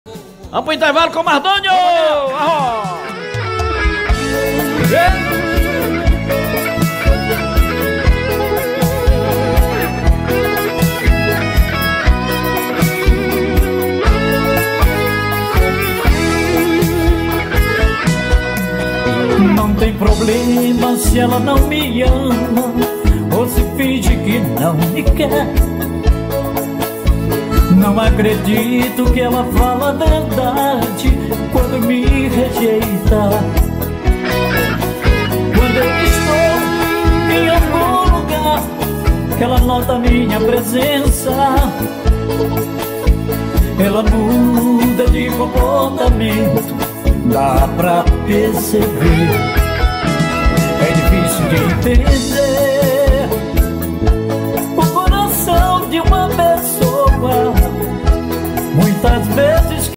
Vamos pro intervalo com o Mardônio! Não tem problema se ela não me ama ou se finge que não me quer. Não acredito que ela fala a verdade quando me rejeita. Quando eu estou em algum lugar que ela nota minha presença, ela muda de comportamento, dá pra perceber. É difícil de entender